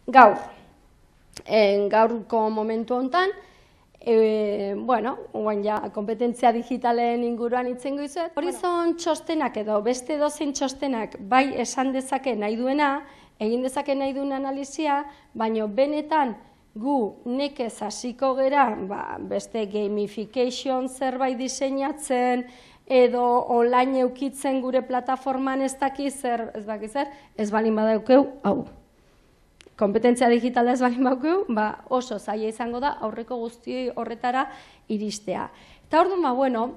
gaurko momentu honetan, guain ja, kompetentzia digitalen inguruan itzengo izuet. Horizon txostenak edo beste dozein txostenak bai esan dezake nahi duena, egin dezake nahi duen analizia, baina benetan gu nekez hasiko gera beste gamification zerbait diseinatzen, edo online eukitzen gure plataforman ez balin badaukeu, hau. Kompetentzia digitala ez balin badaukeu, oso zaila izango da aurreko guzti horretara iristea. Eta orduan,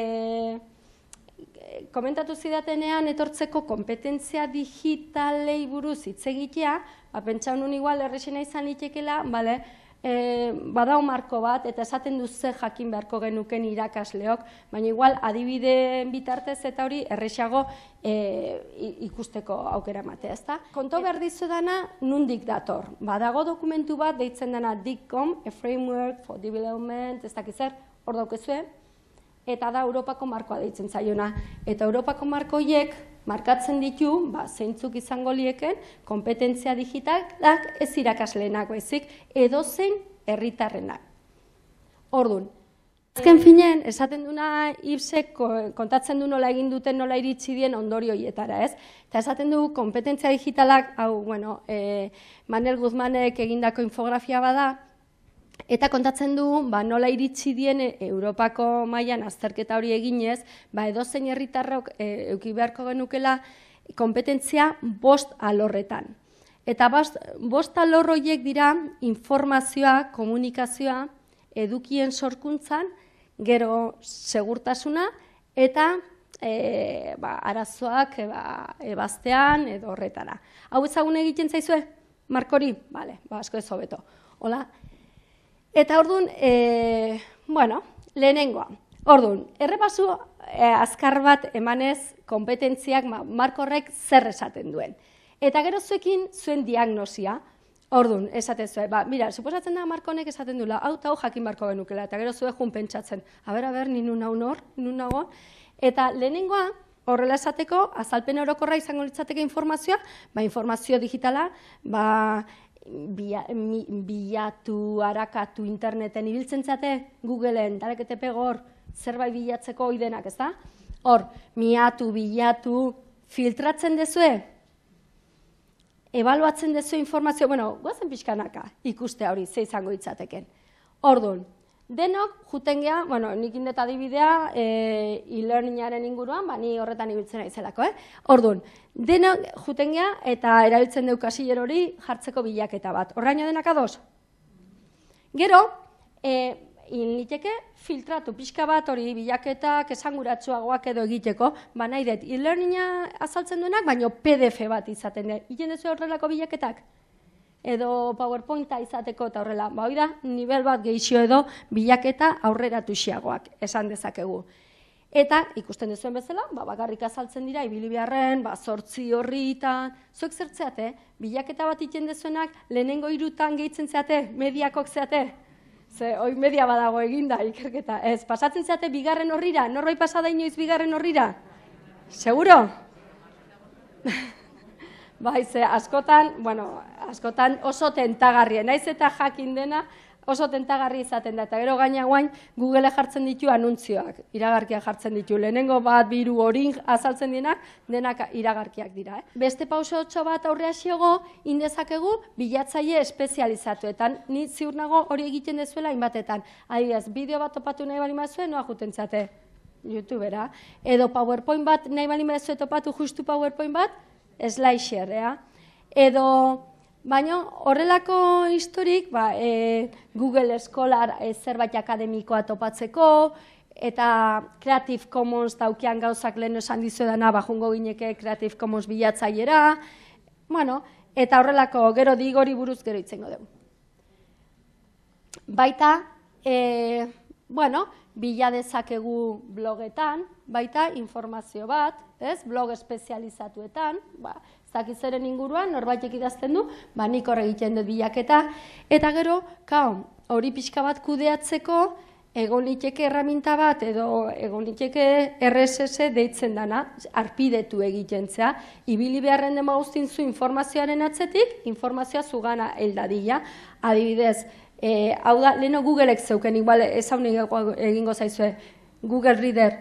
komentatu zidatenean etortzeko kompetentzia digitalei buruz hitz egitea, pentsa honun igual errexena izan litekela, badau marko bat, eta esaten duze jakin beharko genuken irakasleok, baina igual adibideen bitartez eta hori errexago ikusteko aukera matea, ezta? Konto behar dizu dana nundik dator. Badago dokumentu bat deitzen dana DICCOM, a Framework for Development, ez dakizer, hor daukezue, eta da Europako markoa deitzen zaiona. Eta Europako marko horiek markatzen ditu, zeintzuk izango lieken, kompetentzia digitalak ez irakasleenak baizik, edozein herritarrenak. Orduan, azken finen, esaten duna IPSek kontatzen du nola egin duten, nola iritsi dien ondorio hietara, ez? Eta esaten du kompetentzia digitalak, Manel Guzmanek egindako infografia bada, eta kontatzen du nola iritsi dien Europako mailan azterketa hori eginez, edozein herritarrok eduki beharko genukela kompetentzia 5 alorretan. Eta 5 alor horiek dira informazioa, komunikazioa, edukien sorkuntzan, gero segurtasuna eta arazoak ebaztean edo horretara. Hau ezagun egiten zaizue? Markori? Bale, asko ez hobeto. Hola? Eta orduan, lehenengoa. Orduan, errepasu azkar bat emanez kompetentziak marko horrek zer esaten duen. Eta gero zuekin zuen diagnosia. Orduan, esaten zuen, suposatzen da marko honek esaten duela, hau eta hau jakin marko genukela, eta gero zuen jun pentsatzen, ninu nago. Eta lehenengoa, horrela esateko, azalpen orokorra izango litzateke informazioa, informazio digitala, bilatu, harakatu, interneten ibiltzen zate, Googleen, dareketepe hor, zerbait bilatzeko oidenak, ez da? Hor, miatu, bilatu, filtratzen dezue, ebaluatzen dezue informazio, guazen pixkanaka ikuste hori, ze izango itzateken. Orduan, denok, juten geha, nik indet adibidea e-learningaren inguruan, ni horretan ibiltzen aizelako, Orduan, denok juten geha eta erabiltzen deu kasiller hori jartzeko bilaketa bat. Horraino denak ados? Gero, liteke filtratu pixka bat hori bilaketak esanguratsuagoak edo egiteko, nahi dut e-learninga azaltzen duenak, baina PDF bat izaten dut. Iten duzu horrelako bilaketak? Edo PowerPointa izateko eta horrela. Hoi da, nivel bat gehixio edo bilaketa aurreratuxiagoak esan dezakegu. Eta, ikusten duzuen bezala, bakarrik azaltzen dira, ibili beharren, 8 horritan, zuek zertzeate, bilaketa bat iten dezuenak, lehenengo 3 gehitzen zeate, mediakok zeate. Ze, hoi media badago eginda, ikerketa. Ez, pasatzen zeate bigarren horrira, norroi pasada inoiz bigarren horrira? Seguro? Ze, askotan oso tentagarria, naiz eta jakin dena oso tentagarri izaten da, eta gero gaina guain Google jartzen ditu anuntzioak, iragarkiak jartzen ditu, lehenengo 1, 2 hori azaltzen denak iragarkiak dira. Beste pausotxo bat aurrea xiogo, indezakegu bilatzaile espezializatuetan, ni ziur nago hori egiten dezuela hainbatetan. Adibidez, bideo bat topatu nahi bali mazuen, noa juten zate, YouTubera, edo PowerPoint bat nahi bali mazuen topatu justu PowerPoint bat, SlideShare, edo, baina horrelako historik, Google Scholar zerbait akademikoa topatzeko, eta Creative Commons daukian gauzak lehen esan dizuedana, jungo gineke Creative Commons bilatzailera, eta horrelako gero digori buruz gero itzengo dugu. Baita, bila dezakegu blogetan, baita informazio bat, blog espezializatuetan, zakizeren inguruan, norbaitek idazten du, nik hor egiten dut bilaketa, eta gero, hori pixka bat kudeatzeko, egon liteke erraminta bat edo egon liteke RSS deitzen dana, arpidetu egitentzea, ibili beharren dema guztin zu informazioaren atzetik, informazioa zugana heldadila. Adibidez, hau da, leheno Googleek zeuken, igual ez hau egingo zaizue, Google Reader,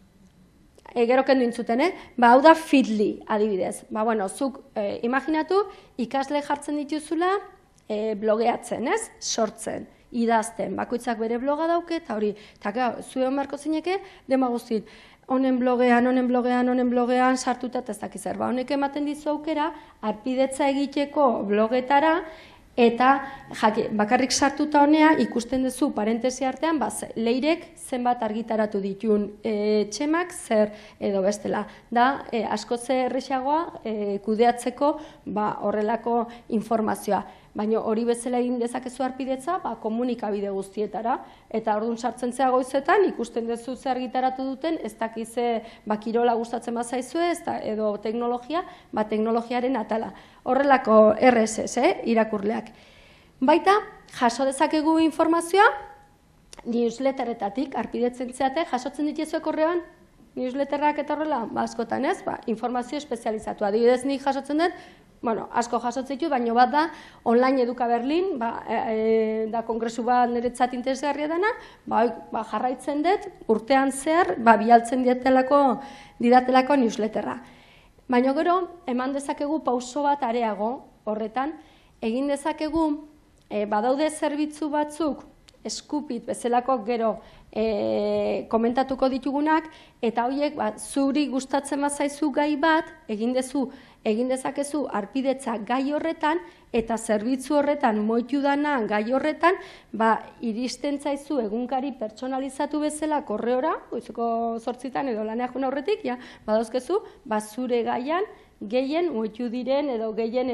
gero kendu intzuten, hau da Feedly, adibidez. Bueno, zuk imaginatu, ikasle jartzen dituzula blogeatzen, sortzen, idazten, bakoitzak bere bloga dauke, eta hori, eta zuen beharko zineke, dema guztin, honen blogean, sartuta eta ez dakizer. Honek ematen dizu aukera, arpidetza egiteko blogetara, eta bakarrik sartuta honea ikusten duzu parentesi artean leirek zenbat argitaratu ditun txemak zer edo bestela. Da asko errazagoa kudeatzeko horrelako informazioa. Baina hori bezala egin dezakezu arpidetza komunikabide guztietara. Eta orduan sartzen zea goizetan ikusten duzu zer argitaratu duten, ez dakize kirola gustatzen bazaizue edo teknologia, teknologiaren atala. Horrelako RSS, irakurleak. Baita, jaso dezakegu informazioa, newsletteretatik, arpidetzen zeate, jasotzen dituzuek horrean, newsletterrak eta horrela, askotan ez, informazio espezializatu. Adibidez, nik jasotzen dut, asko jasotzen ditut, baina bat da, online eduka Berlin, da kongresu bat niretzat interesgarria dena, jarraitzen dut, urtean zehar, bialtzen didatelako newsletterra. Baina gero, eman dezakegu pauso bat areago horretan, egin dezakegu, badaude zerbitzu batzuk, Scoopit bezalako gero komentatuko ditugunak, eta horiek zuri gustatzen bazaizu gai bat, egin dezakezu arpidetza gai horretan, eta zerbitzu horretan moitu dana gai horretan, iristen zaizu egunkari pertsonalizatu bezala korreora, goizuko 8 edo laneak juna horretik, badauzkezu, zure gaian, gehien moitu diren edo gehien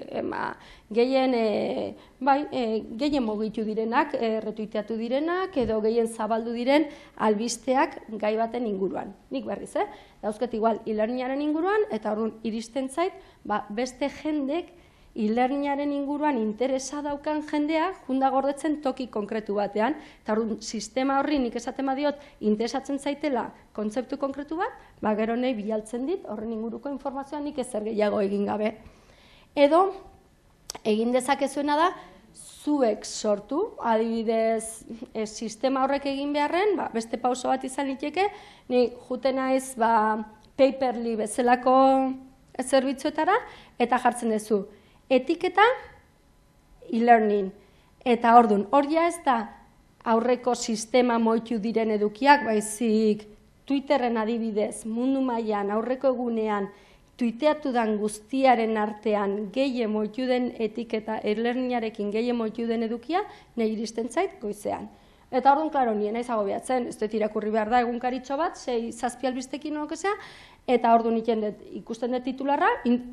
mugitu direnak, retuiteatu direnak edo gehien zabaldu diren albisteak gai baten inguruan. Nik berriz, dauzket igual e-learningaren inguruan eta orduan iristen zait, beste jendek e-learningaren inguruan interesa daukan jendea junda gordetzen toki konkretu batean, eta orduan sistema horri nik esaten badiot interesatzen zaitela kontzeptu konkretu bat, gero nahi bilaltzen dit horren inguruko informazioa nik ezer gehiago egin gabe. Edo, egin dezakezuena da, zuek sortu, adibidez sistema horrek egin beharren, beste pauso bat izan liteke, ni juten naiz Paperly bezalako zerbitzuetara, eta jartzen duzu. Etiketa, e-learning. Eta orduan, hori ez da aurreko sistema moitu diren edukiak, baizik Twitterren adibidez, mundu mailan aurreko egunean, tuiteatu den guztiaren artean gehien moitu den etiketa, e-learningarekin gehien moitu den edukia, nahi iristen zait goizean. Eta orduan, klaro, nien naiz agobiatzen, ez dut irakurri behar da egunkaritxo bat, 6-7 albistekin nolakesea, eta orduan ikusten dut titularra,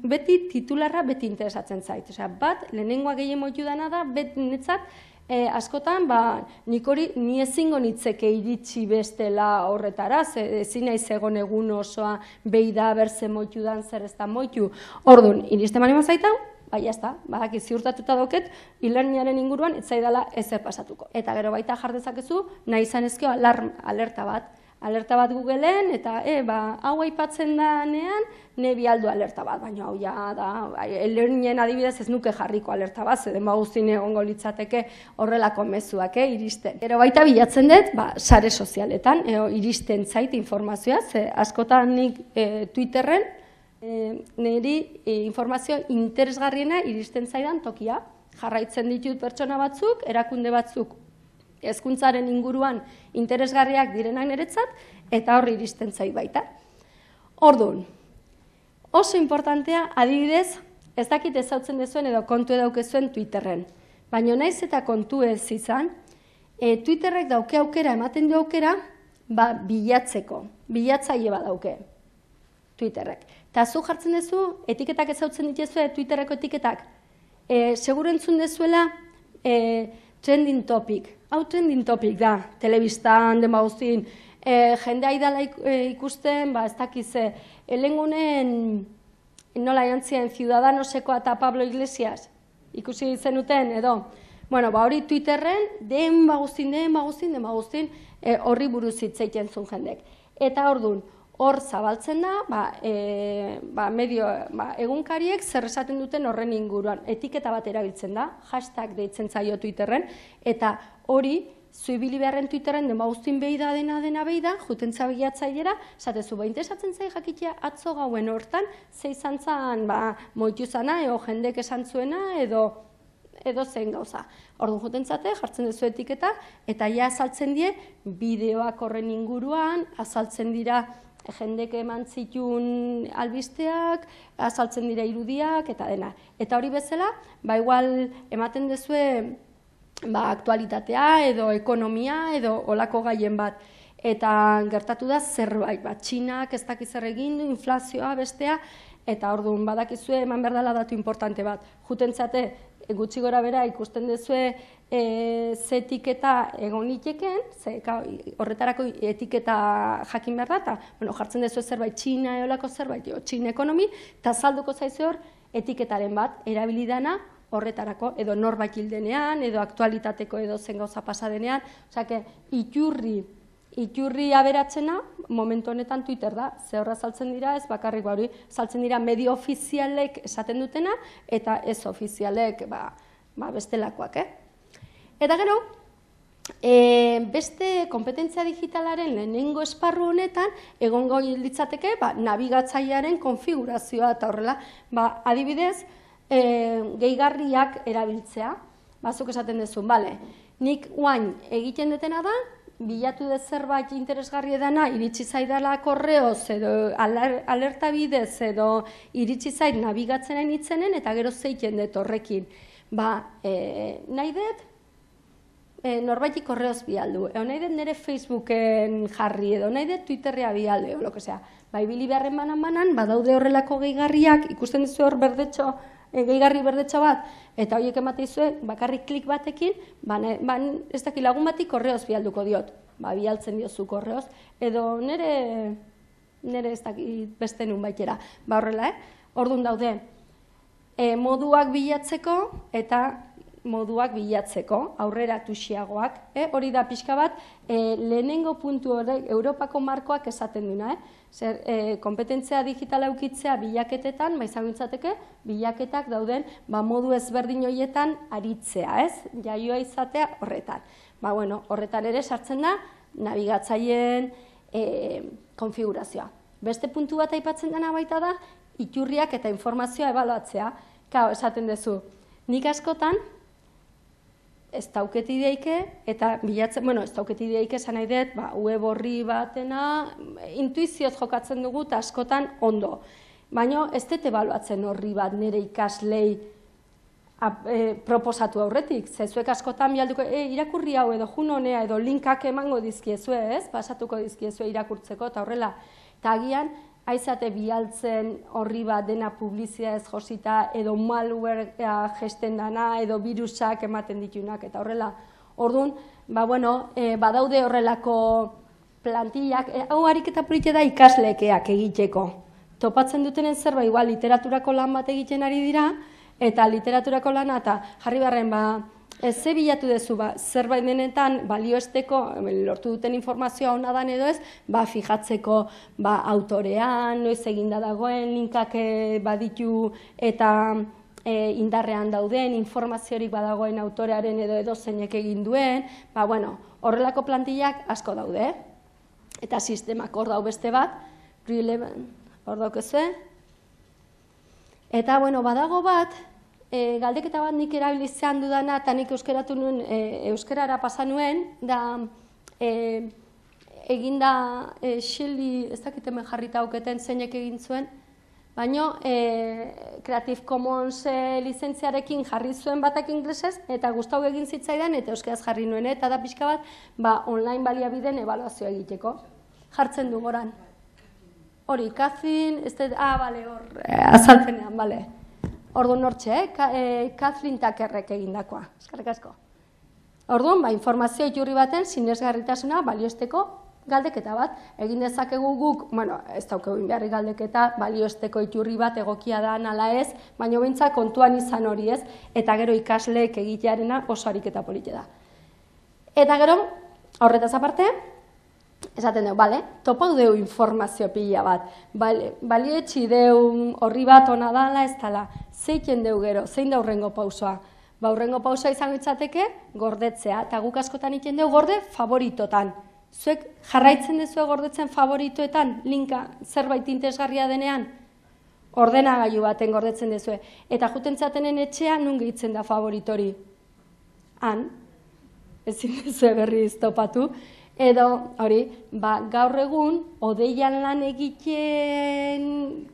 beti interesatzen zait. Bat, lehenengoa gehien moitu dena da, netzat, askotan, ni ezingo nitzeke iritsi bestela horretara, ezin naiz egon egun osoa behi da, berze moitu dan, zer ez da moitu. Orduan, iristen bali mazaitau, jazta, ziurtatuta doket, e-learningaren inguruan ez zaidala ezer pasatuko. Eta gero baita jardezakezu, nahi izan ezkio alerta bat. Alerta bat Googleen, eta hau aipatzen danean, ne bialdu alerta bat, baina hau da, e-learningen adibidez ez nuke jarriko alerta bat, zeden guztien egongo litzateke horrelako mezuak iristen. Gero baita bilatzen dut, sare sozialetan, iristen zait informazioa, ze askotan nik Twitterren, niri informazio interesgarriena iristen zaidan tokia. Jarraitzen ditut pertsona batzuk, erakunde batzuk hezkuntzaren inguruan interesgarriak direnak niretzat, eta horri iristen zait baita. Orduan, oso importantea, adibidez, ez dakit ezautzen dezuen edo kontu edaukezuen Twitterren. Baina naiz eta kontu ez izan, Twitterrek dauke aukera, ematen du aukera, bilatzeko, bilatzaile bat dauke Twitterrek. Eta zu jartzen duzu, etiketak ezautzen dituzue, Twitterreko etiketak, seguru entzun dezuela trending topic. Hau trending topic da, telebistan, demagozin, jendea idala ikusten, ez dakize, lehengunen nola jantzien Ciudadanoseko eta Pablo Iglesias, ikusi zenuten, edo, Bueno, hori Twitterren den baguztin horri buruz hitz egiten zuen jendek. Eta orduan, hor zabaltzen da, egunkariek zer esaten duten horren inguruan. Etiketa bat erabiltzen da, hashtag deitzen zaio Twitterren, eta hori, zuibili beharren Twitterren den baguztin behi da dena behi da, juten zabilatzailera, esatezu, interesatzen zai jakitea atzo gauen hortan, ze izan zan, moitu zana, edo jendek esan zuena, edo zein gauza. Orduan juten zate, jartzen duzu etiketa, eta ja azaltzen die, bideoak horren inguruan, azaltzen dira jendek eman zituen albisteak, azaltzen dira irudiak, eta dena. Eta hori bezala, igual ematen duzue, aktualitatea edo ekonomia edo olako gaien bat. Eta gertatu da zerbait, Txinak ez dakiz zer egin du, inflazioa bestea, eta orduan badakizue eman behar dela datu importante bat. Juten zate, gutxi gora bera ikusten duzue ze etiketa egon liteken, horretarako etiketa jakin behar da, eta jartzen duzue zerbait Txina eolako zerbait, Txina ekonomi, eta salduko zaizu hor etiketaren bat, erabilidana, horretarako, edo norbait hildenean, edo aktualitateko edo zen gauza pasadenean, osea, iturri aberatzena, momentu honetan Twitter da, ze horra saltzen dira, ez bakarrik hori, saltzen dira medio ofizialek esaten dutena, eta ez ofizialek bestelakoak, Eta gero, beste kompetentzia digitalaren lehenengo esparru honetan, egongo litzateke, nabigatzailearen konfigurazioa, eta horrela, adibidez, gehigarriak erabiltzea, zuk esaten duzu, nik guain egiten detena da, bilatu dut zerbait interesgarri edana, iritsi zaidala korreoz, edo alerta bidez, edo iritsi zaid nabigatzen hain itzenen, eta gero zeiten dut horrekin. Nahi dut, norbaiti korreoz bialdu, edo nahi dut nire Facebooken jarri, edo nahi dut Twitterrea bialdu, edo, ibili beharren banan, badaude horrelako gehigarriak, ikusten duzu hor berdetxo, gehigarri berdetxo bat, eta horiek emateizue, bakarrik klik batekin, ez daki lagun bati korreoz bialduko diot, bialtzen diozu korreoz, edo nire ez daki beste nun baitera, horrela, orduan daude, moduak bilatzeko eta moduak bilatzeko, aurrera tuxiagoak, hori da pixka bat, lehenengo puntu hori Europako markoak esaten duna, kompetentzia digitala eukitzea bilaketetan, izan gintzateke, bilaketak dauden modu ezberdin horietan aritzea, jaioa izatea horretan. Horretan ere sartzen da, nabigatzaileen konfigurazioa. Beste puntu bat aipatzen dena baita da, iturriak eta informazioa ebaluatzea. Esaten duzu, nik askotan, ez dauket ideike, eta bilatzen, ez dauket ideike esan nahi dut, web horri batena, intuizioz jokatzen dugu, eta askotan ondo. Baina ez dut ebaluatzen horri bat nire ikaslei proposatu aurretik. Zezuek askotan bialduko, irakurri hau edo jun honea edo linkak emango dizkiezue, pasatuko dizkiezue irakurtzeko, eta horrela. Eta agian, aizate bialtzen horri bat dena publizia ez josita, edo malware gesten dana, edo virusak ematen ditunak, eta horrela. Orduan, badaude horrelako plantillak, hau ariketa polite da ikaslekeak egiteko. Topatzen dutenen zerbait, igual literaturako lan bat egiten ari dira, eta literaturako lana, eta jarri barren, ze bilatu dezu, zerbait denetan balioesteko, lortu duten informazioa hona dan edo ez, fijatzeko autorean, noiz eginda dagoen, linkak baditu eta indarrean dauden, informaziorik badagoen autorearen edo zeinek egin duen, horrelako plantillak asko daude, eta sistemak hor dau beste bat, hor daukezue, eta badago bat, galdeketa bat nik erabilizean dudana eta nik euskeratu nuen, euskerara pasa nuen, da eginda Shelley, ez dakit hemen jarrita auketen zeinek egin zuen, baina Creative Commons lizentziarekin jarri zuen batak inglesez, eta gustau egin zitzaidan eta euskeraz jarri nuen, eta da pixka bat online baliabideen ebaluazioa egiteko. Jartzen du goran. Hori, Kathleen, hor, azalpenean, bale. Orduan hortxe, Kathleen Tuckerrek egindakoa, eskerrik asko. Orduan, informazio iturri baten sinesgarritasuna balioesteko galdeketa bat, egin dezakegu guk, bueno, ez daukagu inberri galdeketa, balioesteko iturri bat egokia da ala ez, baina behintzat kontuan izan hori ez, eta gero ikasleek egitearena oso ariketa polite da. Eta gero, horretaz aparte, esaten dugu, bale, topau deu informazio pila bat, balietxi deu horri bat ona dala ez dala, zeiten deu gero, zein da hurrengo pausoa? Ba, hurrengo pausoa izango itzateke gordetzea, eta guk askotan iten dugu gorde favoritotan. Zuek jarraitzen duzue gordetzen favoritoetan, linka zerbait interesgarria denean, ordenagailu baten gordetzen duzue. Eta jutentzatenen etxean nun gehitzen da favoritori? Han, ezin duzue berriz topatu. Edo, hori, gaur egun, odeian lan egiten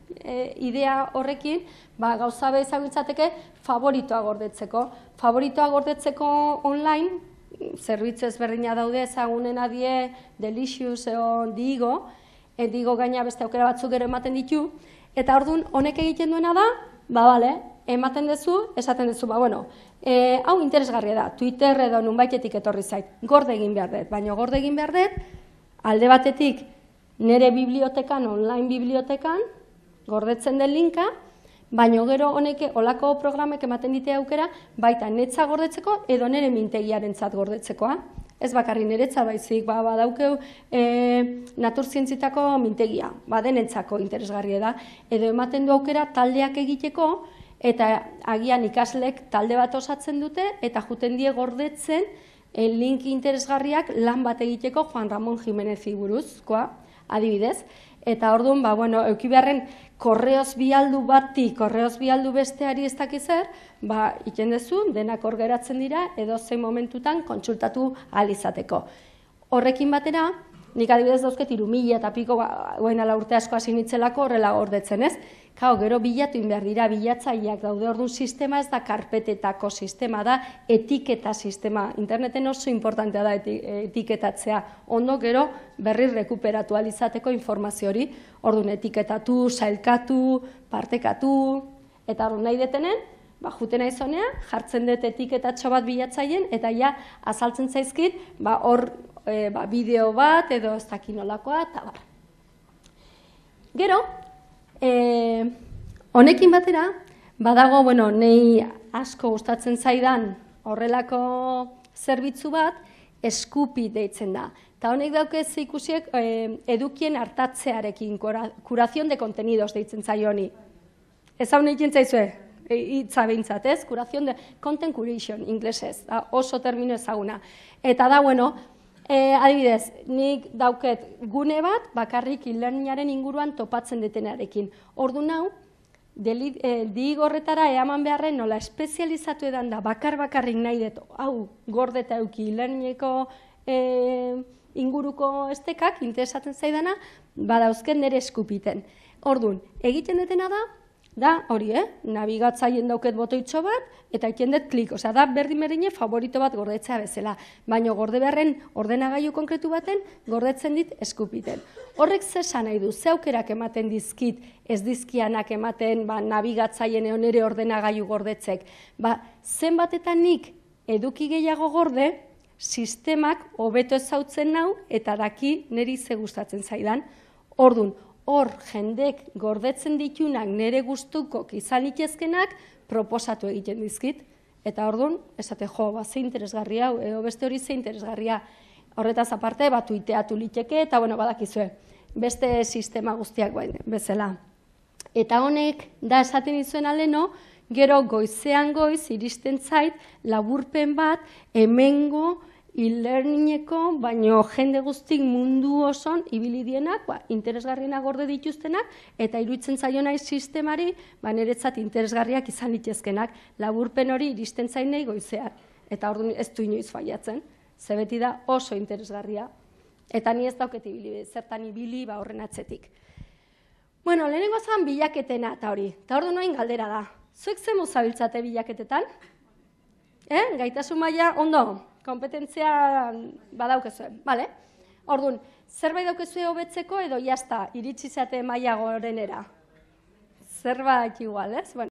idea horrekin, gauza izango itzateke favoritoa gordetzeko. Favoritoa gordetzeko online, zerbitzu ezberdina daude ezagunen adie Delicious edo Digo, Digo gaina beste aukera batzuk gero ematen ditu, eta orduan honek egiten duena da, bale, ematen duzu, esaten duzu, bueno, hau interesgarria da, Twitter edo nunbaitetik etorri zait, gorde egin behar dut, baina gorde egin behar dut, alde batetik nire bibliotekan, online bibliotekan, gordetzen den linka, baina gero honek olako programek ematen ditea aukera, baita netza gordetzeko edo nire mintegiarentzat gordetzekoa. Ez bakarri niretzat baizik, badaukeu naturzientzitako mintegia, denentzako interesgarria da, edo ematen du aukera taldeak egiteko, eta agian ikaslek talde bat osatzen dute, eta juten die gordetzen link interesgarriak lan bat egiteko Juan Ramon Jimenezi buruzkoa, adibidez. Eta orduan, euki beharren korreoz bialdu bati, korreoz bialdu besteari ez dakizer, iten dezu, denak hor geratzen dira, edo zein momentutan kontsultatu ahal izateko. Horrekin batera, nik adibidez dauzket 3.000 eta piko, ala urte asko hasi nitzelako horrela gordetzen, ez? Gero bilatu behar dira, bilatzaileak daude, orduan sistema ez da karpetetako sistema, da etiketa sistema. Interneten oso importantea da etiketatzea. Ondo gero berri rekuperatu ahal izateko informazio hori. Orduan etiketatu, sailkatu, partekatu, eta orduan nahi detenen, juten aizonean, jartzen dut etiketatxo bat bilatzaileen, eta ja azaltzen zaizkit, hor bideo bat, edo ez dakin nolakoa, eta bar. Gero, honekin batera, badago, nei asko gustatzen zaidan horrelako zerbitzu bat, Scoopy deitzen da. Eta honek daukez ikusiek edukien hartatzearekin, curación de contenidos deitzen zaio honi. Ez hau nahi zaizue, hitza behintzat, ez? Curación de content curation, inglesez, oso termino ezaguna. Eta da, adibidez, nik dauket gune bat, bakarrik e-learningaren inguruan topatzen detenarekin. Ordu nau, Digo horretara eaman beharren nola espezializatu edan da, bakarrik nahi dut, hau, gordeta euki e-learningeko inguruko estekak, interesatzen zaidana, badauzken nire eskupiten. Orduan, egiten detena da hori, nabigatzaien dauket botoitxo bat, eta egiten dut klik, da berdin-berdine favorito bat gordetzea bezala, baina gorde beharren ordenagailu konkretu baten gordetzen dit eskupiten. Horrek zesan nahi du, ze aukerak ematen dizkit, ez dizkianak ematen nabigatzaien edo nire ordenagailu gordetzek. Zenbatetan nik eduki gehiago gorde, sistemak hobeto ezautzen nau, eta daki niri ze gustatzen zaidan. Orduan, hor jendek gordetzen ditunak nire gustuko izan itezkenak proposatu egiten dizkit. Eta orduan, esate ze interesgarria, edo beste hori ze interesgarria. Horretaz aparte, tuiteatu liteke, eta badakizue, beste sistema guztiak bezala. Eta honek, da esaten izuen aleno, gero goizean goiz iristen zait laburpen bat hemengo e-learningeko, baino jende guztik mundu oson ibili dienak, interesgarriena gorde dituztenak, eta iruditzen zaio nahi sistemari, niretzat interesgarriak izan litezkenak, laburpen hori iristen zainei goizean. Eta orduan ez du inoiz faiatzen, ze beti da oso interesgarria. Eta ni ez dauket ibili, zertan ibili horren atzetik. Lehenengo zan bilaketena eta hori, eta orduan noin galdera da. Zuek zemu zabiltzate bilaketetan? Gaitasun maila ondo? Kompetentzia badaukezue, bale? Orduan, zerbait daukezue hobetzeko edo jazta, iritsi zate maila gorenera? Zerbait igual, ez?